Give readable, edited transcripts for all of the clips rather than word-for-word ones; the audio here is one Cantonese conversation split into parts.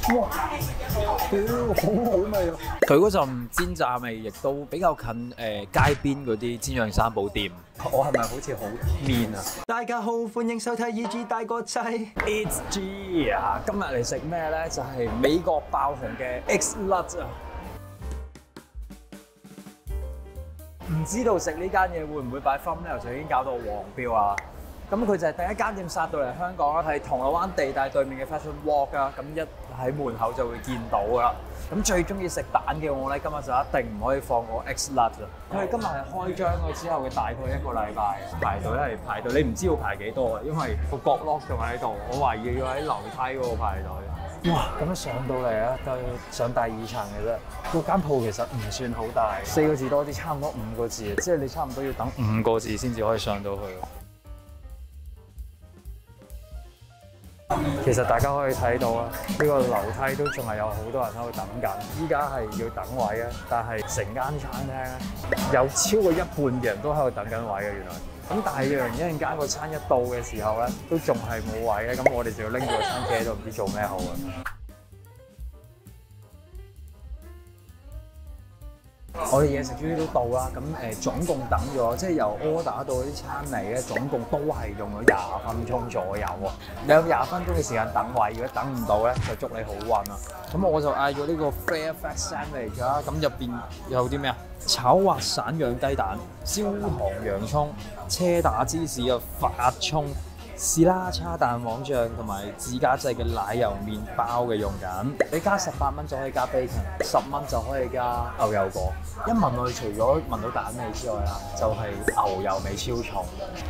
哇！屌，好好味啊！佢嗰陣煎炸味亦都比較近街邊嗰啲煎釀三寶店。我係咪好似好面啊？大家好，歡迎收睇 EG 大個仔 ，It's G 啊！今日嚟食咩咧？就係美國爆紅嘅 X-Nut 啊！唔知道食呢間嘢會唔會擺 thumbnail 就已經搞到黃標啊！咁佢就係第一間店殺到嚟香港啦，係銅鑼灣地帶對面嘅 Fashion Walk 啊！咁一喺門口就會見到噶啦。咁最中意食蛋嘅我咧，今日就一定唔可以放過 X-Nut 啊！佢哋今日係開張咗之後嘅大概1個禮拜，排隊係排隊，你唔知要排幾多啊？因為個角落仲喺度，我懷疑要喺樓梯嗰度排隊。哇！咁樣上到嚟啊，都上第2層嘅啫。嗰間鋪其實唔算好大，4個字多啲，差唔多5個字，即係你差唔多要等5個字先至可以上到去。其實大家可以睇到啊，呢個樓梯都仲係有好多人喺度等緊。依家係要等位啊，但係成間餐廳咧有超過一半嘅人都喺度等緊位嘅原來。咁但係一陣間個餐一到嘅時候咧，都仲係冇位嘅，咁我哋就要拎住個餐企喺度唔知做咩好啊！我哋嘢食終於都到啦，咁總共等咗，即係由 order 到啲餐嚟咧，總共都係用咗20分鐘左右喎。你有20分鐘嘅時間等位，如果等唔到咧，就祝你好運啦。咁我就嗌咗呢個 Fairfax Sandwich 啦，咁入邊有啲咩啊？炒滑散養雞蛋、焦糖洋葱、車打芝士嘅發葱、士拉叉蛋黃醬同埋自家製嘅奶油麵包嘅用緊。你加18蚊就可以加 bacon，10蚊就可以加牛油果。一聞落去，除咗聞到蛋味之外啦，就係牛油味超重。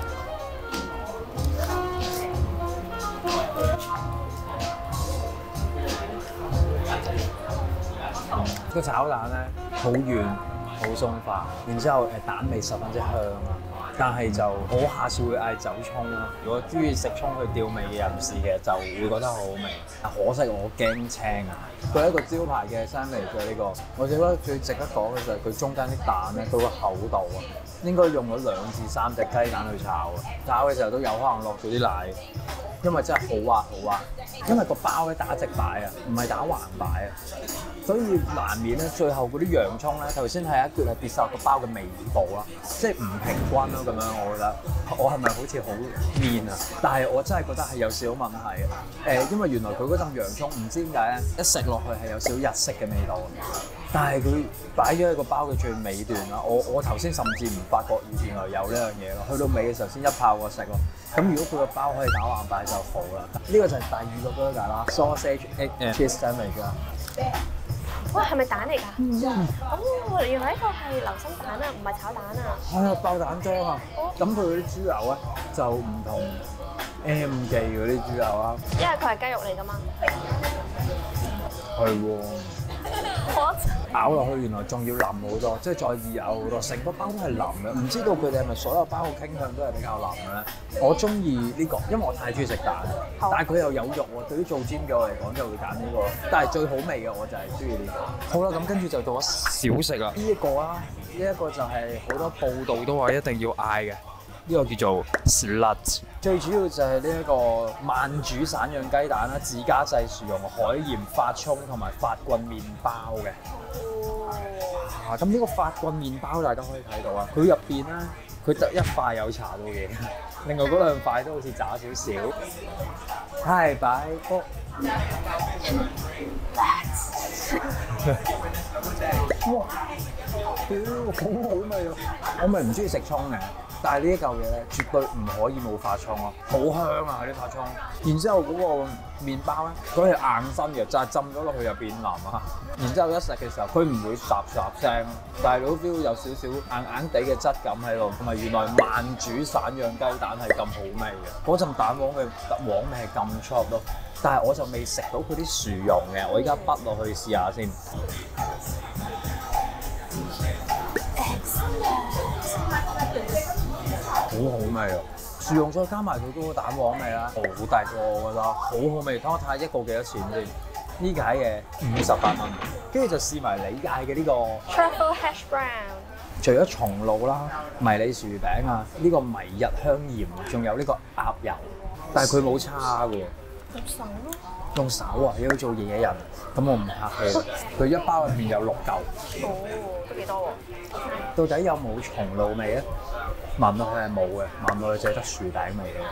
個炒蛋咧好軟好鬆化，然之後蛋味十分之香啊！但係就我下次會嗌走葱啦。如果中意食葱去調味嘅人士，其實就會覺得好好味。可惜我驚青啊！佢係一個招牌嘅sandwich嘅呢個，我覺得最值得講嘅就係佢中間啲蛋咧，佢個厚度啊，應該用咗2至3隻雞蛋去炒啊！炒嘅時候都有可能落咗啲奶，因為真係好滑好滑。因為個包咧打直擺啊，唔係打橫擺啊，所以難免咧最後嗰啲洋葱咧，頭先係一撅係跌晒個包嘅尾部啦，即係唔平均咯咁樣，我覺得我係咪好似好面啊？但係我真係覺得係有少少問題嘅。因為原來佢嗰陣洋葱唔知點解咧，一食落去係有少少日式嘅味道，但係佢擺咗喺個包嘅最尾段啦。我頭先甚至唔發覺原來有呢樣嘢咯，去到尾嘅時候先一炮過食咯。咁如果佢個包可以打橫擺就好啦。呢個就係第2個 burger 啦 ，sausage egg and cheese sandwich 啦。 哇，係咪蛋嚟㗎？哦，原來呢個係流心蛋啊，唔係炒蛋啊。 係啊，爆蛋漿啊！咁佢嗰啲豬油咧就唔同 M 記嗰啲豬油啊。 因為佢係雞肉嚟㗎嘛。 係喎。咬落去原來仲要腍好多，即係再易咬好多，成個包都係腍嘅。唔知道佢哋係咪所有包嘅傾向都係比較腍嘅咧？我中意呢個，因為我太中意食蛋，但係佢又有肉喎。對於做煎嘅我嚟講就會揀呢個，但係最好味嘅我就係中意呢個。好啦，咁跟住就到咗小食啦。呢一個啊，呢一個就係好多報道都話一定要嗌嘅。呢個叫做 Slut， 最主要就係呢一個慢煮散養雞蛋啦，自家製薯蓉、海鹽、發葱同埋發棍麵包嘅。咁呢個發棍麵包大家可以睇到啊，佢入邊咧，佢得一塊有搽到嘢，另外嗰2塊都好似渣少少。係擺卜。哇！屌，好好味啊！我咪唔中意食葱嘅。但係呢一嚿嘢咧，絕對唔可以冇發葱咯，好香啊啲發葱。然之後嗰個麵包咧，佢係硬身嘅，就係浸咗落去入邊腍啊。然之後一食嘅時候，佢唔會霎霎聲，但係都 feel 有少少硬硬地嘅質感喺度。同埋原來慢煮散養雞蛋係咁好味嘅，嗰陣蛋黃嘅黃味係咁 chop 咯。但係我就未食到佢啲薯蓉嘅，我而家筆落去試下先。好好味啊！薯蓉再加埋佢嗰個蛋黃味啦，好大個我覺得，好好味。等我睇下一個幾多錢先。呢個嘅58蚊，跟住就試埋你嗌嘅呢個 Truffle Hash Brown。 除咗松露啦、迷你薯餅啊，呢個迷日香鹽，仲有呢個鴨油，但係佢冇叉嘅喎。 咁爽咯！ 用手啊，要做野人，咁我唔客氣啦。佢一包入邊有6嚿。 哦，都幾多喎？ 到底有冇松露味咧？聞落去係冇嘅，聞落去淨係得樹頂味嘅。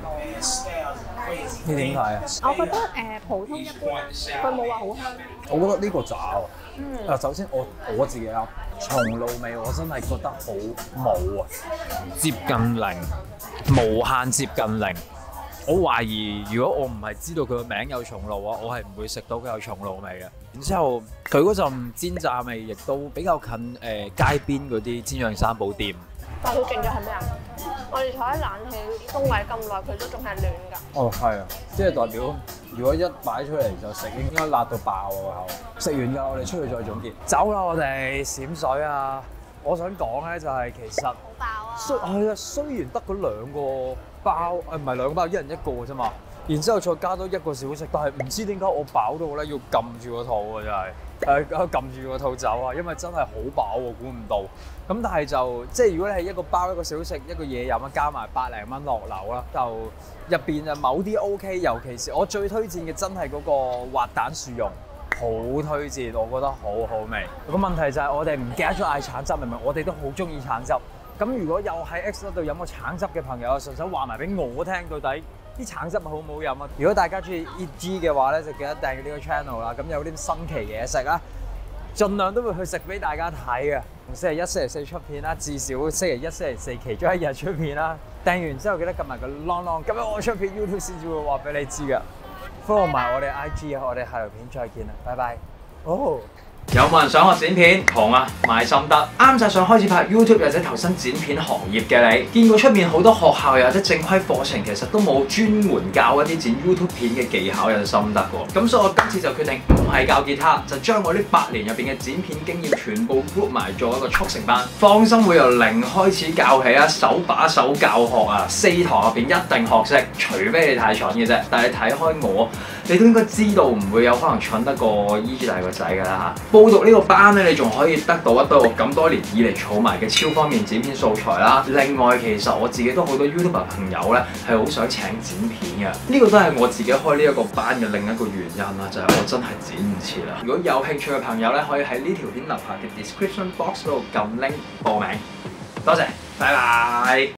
你點睇啊？ 我覺得普通一般，佢冇話好香。 我覺得呢個渣喎。首先我自己啊，松露味我真係覺得好冇啊，接近零，無限接近零。我懷疑如果我唔係知道佢個名有松露啊，我係唔會食到佢有松露味嘅。然之後佢嗰陣煎炸味亦都比較近街邊嗰啲煎釀三寶店。 但係佢勁咗係咩啊？我哋坐喺冷氣風位咁耐，佢都仲係暖㗎。 哦，係啊，即係代表如果一擺出嚟就食，應該辣到爆喎口。食完㗎，我哋出去再總結。走啦，我哋閃水啊！我想講咧就係其實好爆啊！ 係啊，雖然得嗰2個包，唔係2個包，一人1個嘅啫嘛。然之後再加多1個小食，但係唔知點解我飽到咧要撳住個肚啊！真係撳住個肚走啊，因為真係好飽喎，估唔到。咁但係就即係如果你係1個包1個小食1個嘢飲啊，加埋百零蚊落樓啦，就入邊啊某啲 OK， 尤其是我最推薦嘅真係嗰個滑蛋薯蓉，好推薦，我覺得好好味。個問題就係我哋唔記得咗嗌橙汁，明明我哋都好中意橙汁。咁如果又喺 X 度飲過橙汁嘅朋友，順手話埋俾我聽，到底啲橙汁好唔好飲啊？如果大家中意 EG 嘅話咧，就記得訂閱呢個 channel 啦。咁有啲新奇嘢食啦，盡量都會去食俾大家睇嘅。星期1、星期4出片啦，至少星期1、星期4其中1日出片啦。訂完之後記得撳埋個 long，今日我出片 YouTube 先至會話俾你知㗎。follow 埋我哋 IG 啊，我哋下條片再見啦，拜拜。哦。有冇人想學剪片？窮啊，賣心得，啱晒想開始拍 YouTube 或者投身剪片行業嘅你，見過出面好多學校又或者正規課程，其實都冇專門教一啲剪 YouTube 片嘅技巧有心得喎。咁所以我今次就決定唔係教吉他，就將我呢8年入邊嘅剪片經驗全部 group 埋做一個速成班。放心會由0開始教起啊，手把手教學啊，4堂入邊一定學識，除非你太蠢嘅啫。但係你睇開我，你都應該知道唔會有可能蠢得過 EG 大個仔㗎啦嚇。報讀呢個班咧，你仲可以得到一堆我咁多年以嚟儲埋嘅超方便剪片素材啦。另外，其實我自己都好多 YouTuber 朋友咧係好想請剪片嘅，呢個都係我自己開呢一個班嘅另一個原因啦，就係我真係剪唔切啦。如果有興趣嘅朋友咧，可以喺呢條片樓下嘅 description box 嗰度撳 link 報名。多謝，拜拜。